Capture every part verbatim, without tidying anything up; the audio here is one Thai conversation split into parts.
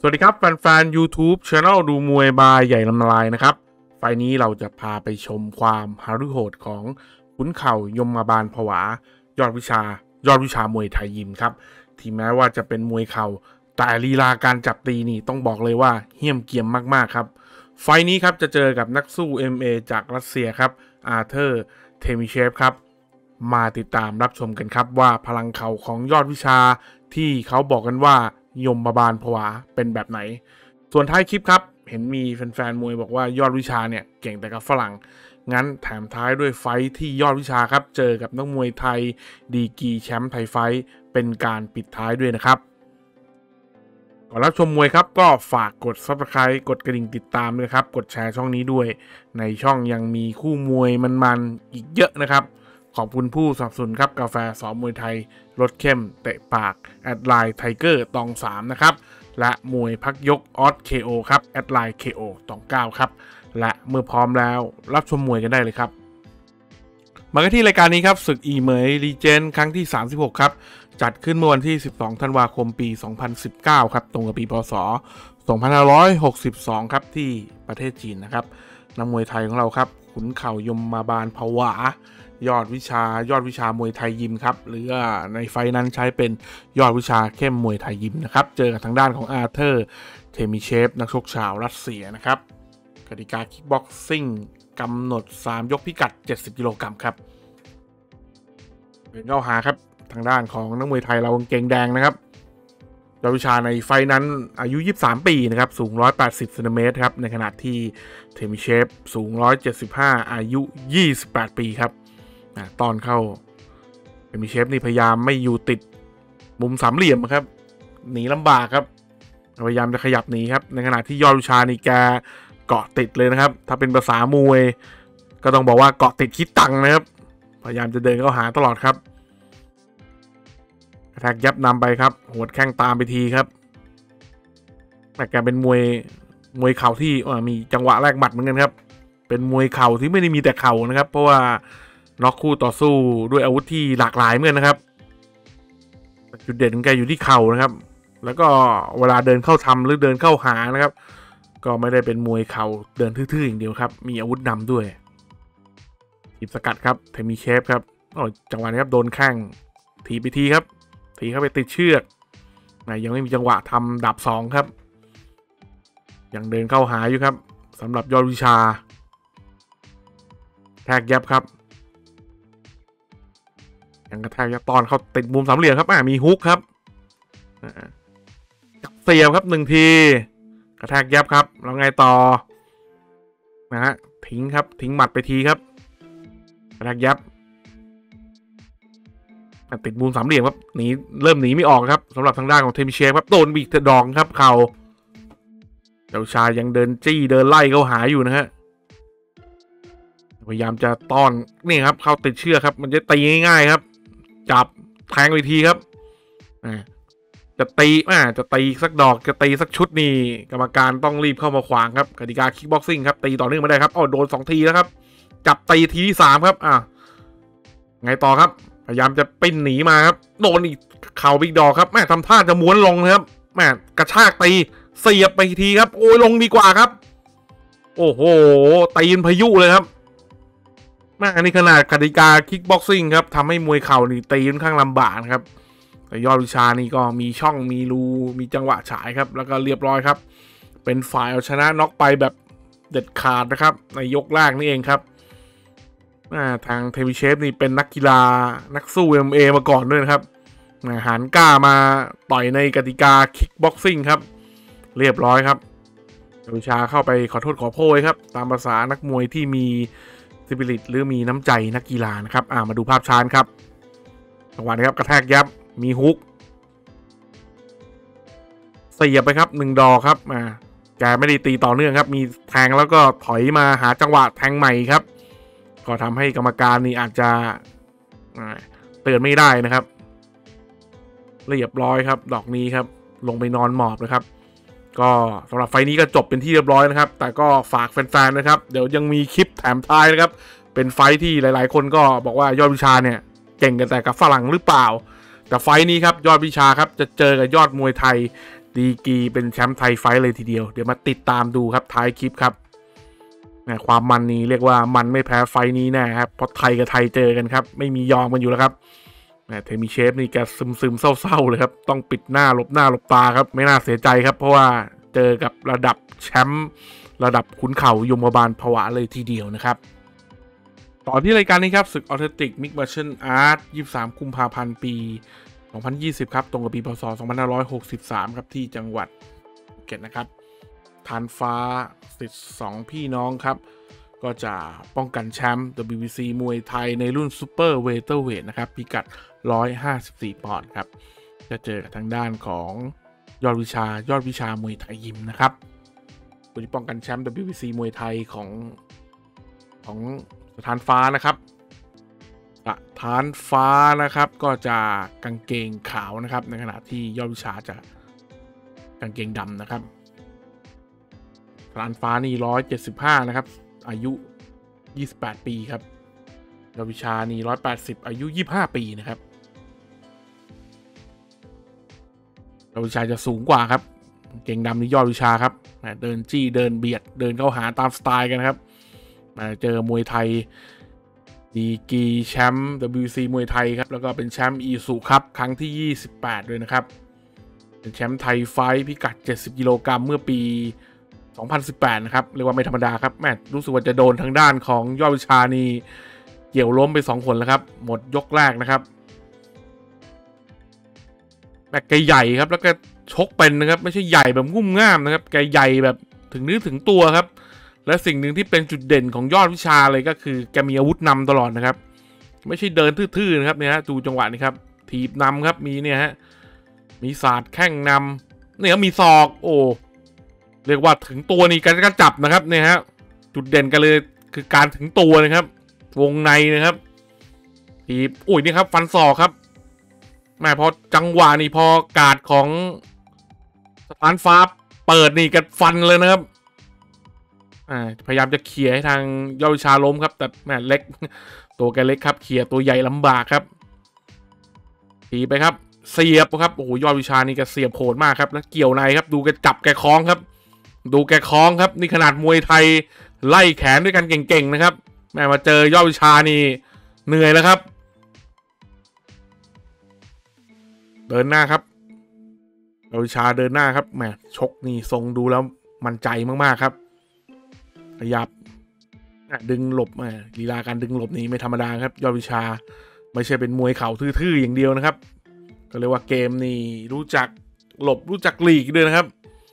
สวัสดีครับแฟนๆ YouTube Channel ดูมวยบายใหญ่ลำลายนะครับไฟนี้เราจะพาไปชมความหฤโหดของขุนเข่ายมบาลผวายอดวิชายอดวิชามวยไทยยิมครับที่แม้ว่าจะเป็นมวยเข่าแต่ลีลาการจับตีนี่ต้องบอกเลยว่าเหี้ยมเกียมมากๆครับไฟนี้ครับจะเจอกับนักสู้ เอ็ม เอ จากรัสเซียครับอาร์เธอร์เทมิเชฟครับมาติดตามรับชมกันครับว่าพลังเข่าของยอดวิชาที่เขาบอกกันว่ายมบาลผวาเป็นแบบไหนส่วนท้ายคลิปครับเห็นมีแฟนๆมวยบอกว่ายอดวิชาเนี่ยเก่งแต่กับฝรั่งงั้นแถมท้ายด้วยไฟที่ยอดวิชาครับเจอกับนักมวยไทยดีกรีแชมป์ไทยไฟเป็นการปิดท้ายด้วยนะครับก่อนรับชมมวยครับก็ฝากกด ซับสไครบ์ กดกระดิ่งติดตามด้วยครับกดแชร์ช่องนี้ด้วยในช่องยังมีคู่มวยมันๆอีกเยอะนะครับขอบคุณผู้สนับสนุนครับกาแฟสอนมวยไทยรสเข้มเตะปากแอดไลน์ไทเกอร์ตองสามนะครับและมวยพักยกออส เค โอ ครับแอดไลน์ เค โอ ตองเก้าครับและเมื่อพร้อมแล้วรับชมมวยกันได้เลยครับมากันที่รายการนี้ครับศึกอีเหมยรีเจนครั้งที่สามสิบหกครับจัดขึ้นเมื่อวันที่สิบสองธันวาคมปีสองพันสิบเก้าครับตรงกับปีพศสองพันห้าร้อยหกสิบสองครับที่ประเทศจีนนะครับนักมวยไทยของเราครับขุนเข่ายมบาลผวายอดวิชายอดวิชามวยไทยยิมครับหรือในไฟนั้นใช้เป็นยอดวิชาเข้มมวยไทยยิมนะครับเจอกับทางด้านของอาร์เธอร์เทมิเชฟนักชกชาวรัสเซียนะครับกติกาคิกบ็อกซิ่งกำหนดสามยกพิกัดเจ็ดสิบกิโลกรัมครับเป็นเข้าหาครับทางด้านของนักมวยไทยเราเก่งแดงนะครับยอดวิชาในไฟนั้นอายุยี่สิบสามปีนะครับสูงหนึ่งร้อยแปดสิบเซนติเมตรครับในขณะที่เทมิเชฟสูงหนึ่งร้อยเจ็ดสิบห้าอายุยี่สิบแปดปีครับตอนเข้าเทมิเชฟนี่พยายามไม่อยู่ติดมุมสามเหลี่ยมครับหนีลำบากครับพยายามจะขยับหนีครับในขณะที่ยอดวิชานี่แกเกาะติดเลยนะครับถ้าเป็นภาษามวยก็ต้องบอกว่าเกาะติดคิดตังนะครับพยายามจะเดินเข้าหาตลอดครับกระแทกยับนำไปครับหัวแข้งตามไปทีครับแต่แกเป็นมวยมวยเข่าที่มีจังหวะแรกหมัดเหมือนกันครับเป็นมวยเข่าที่ไม่ได้มีแต่เข่านะครับเพราะว่าน็อกคู่ต่อสู้ด้วยอาวุธที่หลากหลายเหมือนนะครับจุดเด่นของแกอยู่ที่เข่านะครับแล้วก็เวลาเดินเข้าทำหรือเดินเข้าหานะครับก็ไม่ได้เป็นมวยเข่าเดินทื่อๆอย่างเดียวครับมีอาวุธนำด้วยถีบสกัดครับเทมิเชฟครับโอ้จังหวะนี้ครับโดนแข้งถีบไปทีครับถีบเข้าไปติดเชือกยังไม่มีจังหวะทำดับสองครับยังเดินเข้าหาอยู่ครับสำหรับยอดวิชาแทกยับครับยังกระแทกยับตอนเขาติดมุมสามเหลี่ยมครับมีฮุกครับเสียบครับหนึ่งทีกระแทกยับครับแล้วไงต่อนะฮะทิ้งครับทิ้งหมัดไปทีครับกระแทกยับติดมุมสามเหลี่ยมครับหนีเริ่มหนีไม่ออกครับสำหรับทางด้านของเทมิเชฟครับโดนบีกดองครับเข่าเจ้าชายยังเดินจี้เดินไล่เข้าหาอยู่นะฮะพยายามจะต้อนนี่ครับเข้าติดเชือกครับมันจะตีง่ายๆครับจับแทงไปทีครับจะตีอ่าจะตีสักดอกจะตีสักชุดนี่กรรมการต้องรีบเข้ามาขวางครับกติกาคิกบ็อกซิ่งครับตีต่อเนื่องไม่ได้ครับอ๋อโดนสองทีแล้วครับจับตีทีที่สามครับอ่าไงต่อครับพยายามจะปิ้นหนีมาครับโดนอีกเข่าบิ๊กดอกครับแม่ทำท่าจะม้วนลงนะครับแม่กระชากตีเสียบไปทีครับโอ้ยลงดีกว่าครับโอ้โหตีนพายุเลยครับแม่อันนี้ขนาดกติกาคิกบ็อกซิ่งครับทำให้มวยเข่านี่ตีค่อนข้างลำบากนะครับแต่ยอดวิชานี่ก็มีช่องมีรูมีจังหวะฉายครับแล้วก็เรียบร้อยครับเป็นฝ่ายเอาชนะน็อกไปแบบเด็ดขาดนะครับในยกแรกนี่เองครับทางเทมิเชฟนี่เป็นนักกีฬานักสู้ เอ็ม เอ มาก่อนด้วยนะครับหันกล้ามาต่อยในกติกาคิกบ็อกซิ่งครับเรียบร้อยครับวิชาเข้าไปขอโทษขอโพยครับตามภาษานักมวยที่มีสปิริตหรือมีน้ำใจนักกีฬานะครับอ่ามาดูภาพช้าครับจังหวะนี้ครับกระแทกยับมีฮุกเสียบไปครับหนึ่งดอกครับอ่าแกไม่ได้ตีต่อเนื่องครับมีแทงแล้วก็ถอยมาหาจังหวะแทงใหม่ครับก็ทำให้กรรมการนี่อาจจะเตือนไม่ได้นะครับเรียบร้อยครับดอกนี้ครับลงไปนอนหมอบนะครับก็สำหรับไฟนี้ก็จบเป็นที่เรียบร้อยนะครับแต่ก็ฝากแฟนๆนะครับเดี๋ยวยังมีคลิปแถมท้ายนะครับเป็นไฟที่หลายๆคนก็บอกว่ายอดวิชาเนี่ยเก่งกันแต่กับฝรั่งหรือเปล่าแต่ไฟนี้ครับยอดวิชาครับจะเจอกับยอดมวยไทยดีกรีเป็นแชมป์ไทยไฟท์เลยทีเดียวเดี๋ยวมาติดตามดูครับท้ายคลิปครับความมันนี้เรียกว่ามันไม่แพ้ไฟนี้แน่ครับเพราะไทยกับไทยเจอกันครับไม่มียอมกันอยู่แล้วครับเทมิเชฟนี่แกซึมซึมเศร้าๆเลยครับต้องปิดหน้าหลบหน้าหลบตาครับไม่น่าเสียใจครับเพราะว่าเจอกับระดับแชมป์ระดับขุนเข่ายมบาลผวาเลยทีเดียวนะครับต่อที่รายการนี้ครับศึกออเทติกมิกมาร์เชนอาร์ตยี่สิบสามกุมภาพันธ์ปีสองพันยี่สิบครับตรงกับปีพศสองพันห้าร้อยหกสิบสามครับที่จังหวัดภูเก็ตนะครับทานฟ้าสิทธิ์สองพี่น้องครับก็จะป้องกันแชมป์ ดับเบิลยู บี ซี มวยไทยในรุ่นซูเปอร์เวเตอร์เวทนะครับพิกัดหนึ่งร้อยห้าสิบสี่ปอนด์ครับจะเจอกับทางด้านของยอดวิชายอดวิชามวยไทยยิมนะครับผู้ที่ป้องกันแชมป์ ดับเบิลยู บี ซี มวยไทยของของสถานฟ้านะครับสถานฟ้านะครับก็จะกางเกงขาวนะครับในขณะที่ยอดวิชาจะกางเกงดำนะครับสถานฟ้านี่หนึ่งร้อยเจ็ดสิบห้านะครับอายุยี่สิบแปดปีครับยอดวิชานี่หนึ่งร้อยแปดสิบอายุยี่สิบห้าปีนะครับยอดวิชาจะสูงกว่าครับเก่งดำนี่ยอดวิชาครับเดินจี้เดินเบียดเดินเข้าหาตามสไตล์กันครับมาเจอมวยไทยดีกรีแชมป์ ดับเบิลยู บี ซี มวยไทยครับแล้วก็เป็นแชมป์อีสุครับครั้งที่ยี่สิบแปดด้วยนะครับเป็นแชมป์ไทยไฟท์พิกัดเจ็ดสิบกิโลกรัมเมื่อปีสองพันสิบแปดนะครับเรียกว่าไม่ธรรมดาครับแม่รู้สึกว่าจะโดนทางด้านของยอดวิชานี่เกี่ยวล้มไปสองคนแล้วครับหมดยกแรกนะครับแม่แกใหญ่ครับแล้วก็ชกเป็นนะครับไม่ใช่ใหญ่แบบงุ่มง่ามนะครับแกใหญ่แบบถึงเนื้อถึงตัวครับและสิ่งหนึ่งที่เป็นจุดเด่นของยอดวิชาเลยก็คือแกมีอาวุธนำตลอดนะครับไม่ใช่เดินทื่อๆนะครับเนี่ยฮะดูจังหวะนี้ครับถีบนำครับมีเนี่ยฮะมีศาสตร์แข้งนำเนี่ยมีศอกโอ้เรียกว่าถึงตัวนี่การก็จับนะครับเนี่ยฮะจุดเด่นกันเลยคือการถึงตัวนะครับวงในนะครับถีบอุ้ยนี่ครับฟันศอกครับแม่พอจังหวะนี่พอกาดของสถานฟ้าเปิดนี่กันฟันเลยนะครับพยายามจะเขี่ยให้ทางยอดวิชาล้มครับแต่แม่เล็กตัวแกเล็กครับเขี่ยตัวใหญ่ลำบากครับตีไปครับเสียบครับโอ้โหยอดวิชานี่แกเสียบโหดมากครับแล้วเกี่ยวในครับดูแกจับแกคล้องครับดูแกคล้องครับนี่ขนาดมวยไทยไล่แขนด้วยกันเก่งๆนะครับแม่มาเจอยอดวิชานี่เหนื่อยแล้วครับเดินหน้าครับยอดวิชาเดินหน้าครับแม่ชกนี่ทรงดูแล้วมั่นใจมากๆครับขยับดึงหลบลีลาการดึงหลบนี่ไม่ธรรมดาครับยอดวิชาไม่ใช่เป็นมวยเข่าทื่อๆอย่างเดียวนะครับก็เรียกว่าเกมนี่รู้จักหลบรู้จักหลีกด้วยนะครับ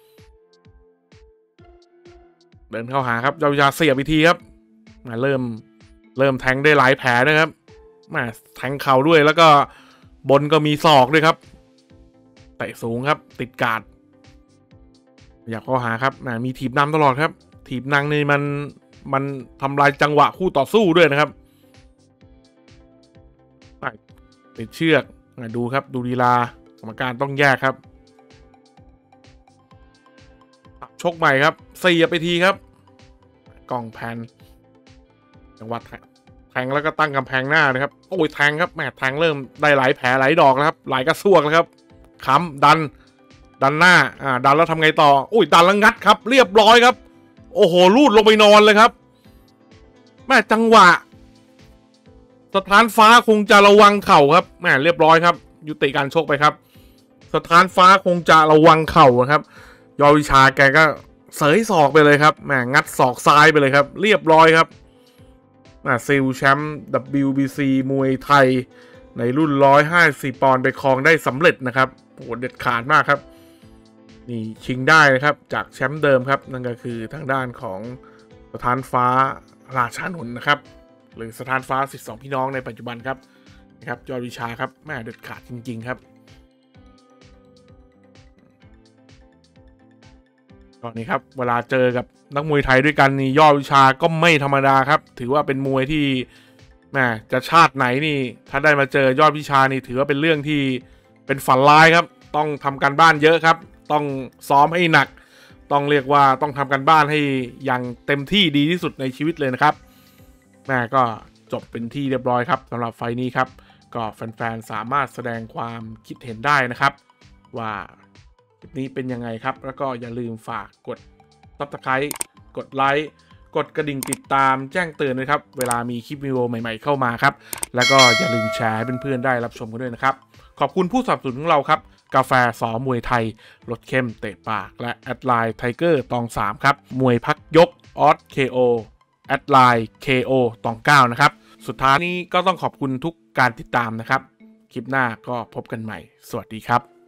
เดินเข้าหาครับยอดวิชาเสียบอีกทีครับมาเริ่มเริ่มแทงได้หลายแผลนะครับมาแทงเข่าด้วยแล้วก็บนก็มีศอกด้วยครับเตะสูงครับติดกาดอยากเข้าหาครับมีถีบนำตลอดครับถีบนางนี่มันมันทำลายจังหวะคู่ต่อสู้ด้วยนะครับติดเชือกดูครับดูลีลากรรมการต้องแยกครับชกใหม่ครับเสียบไปทีครับกล้องแพนจังหวะแทงแล้วก็ตั้งกำแพงหน้านะครับโอ้ยแทงครับแม่แทงเริ่มได้หลายแผลหลายดอกแล้วครับหลายกระซวกแล้วครับค้ำดันดันหน้าอ่าดันแล้วทำไงต่ออุ้ยดันแล้วงัดครับเรียบร้อยครับโอ้โหลูดลงไปนอนเลยครับแม่จังหวะสถานฟ้าคงจะระวังเข่าครับแม่เรียบร้อยครับยุติการชกไปครับสถานฟ้าคงจะระวังเข่าครับยอดวิชาแกก็เสยศอกไปเลยครับแม่งัดศอกซ้ายไปเลยครับเรียบร้อยครับซิลแชมป์ ดับเบิลยู บี ซี มวยไทยในรุ่นหนึ่งร้อยห้าสิบสี่ปอนด์ไปครองได้สำเร็จนะครับโอ้โหเด็ดขาดมากครับนี่ชิงได้นะครับจากแชมป์เดิมครับนั่นก็คือทางด้านของสถานฟ้าราชานนท์นะครับหรือสถานฟ้าสิทธิ์สองพี่น้องในปัจจุบันครับนะครับยอดวิชาครับแม่เด็ดขาดจริงๆครับตอนนี้ครับเวลาเจอกับนักมวยไทยด้วยกันนี่ยอดวิชาก็ไม่ธรรมดาครับถือว่าเป็นมวยที่แม่จะชาติไหนนี่ถ้าได้มาเจอยอดวิชานี่ถือว่าเป็นเรื่องที่เป็นฝันร้ายครับต้องทำการบ้านเยอะครับต้องซ้อมให้หนักต้องเรียกว่าต้องทำการบ้านให้อย่างเต็มที่ดีที่สุดในชีวิตเลยนะครับแม่ก็จบเป็นที่เรียบร้อยครับสำหรับไฟนี้ครับก็แฟนๆสามารถแสดงความคิดเห็นได้นะครับว่าคลิปนี้เป็นยังไงครับแล้วก็อย่าลืมฝากกด ซับสไครบ์ กดไลค์กดกระดิ่งติดตามแจ้งเตือนด้วยครับเวลามีคลิปวิดีโอใหม่ๆเข้ามาครับแล้วก็อย่าลืมแชร์ให้เพื่อนๆได้รับชมกันด้วยนะครับขอบคุณผู้สนับสนุนของเราครับกาแฟสอมวยไทยรสเข้มเตะปากและแอดไลน์ไทเกอร์ตองสามครับมวยพักยกออส เค โอ แอดไลน์ เค โอ ตองเก้านะครับสุดท้ายนี้ก็ต้องขอบคุณทุกการติดตามนะครับคลิปหน้าก็พบกันใหม่สวัสดีครับ